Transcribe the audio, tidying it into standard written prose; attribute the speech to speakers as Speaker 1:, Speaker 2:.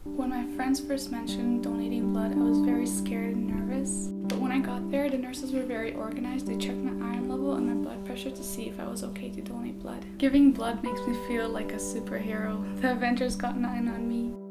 Speaker 1: When my friends first mentioned donating blood, I was very scared and nervous. But when I got there, the nurses were very organized. They checked my iron level and my blood pressure to see if I was okay to donate blood. Giving blood makes me feel like a superhero. The Avengers got 9 on me.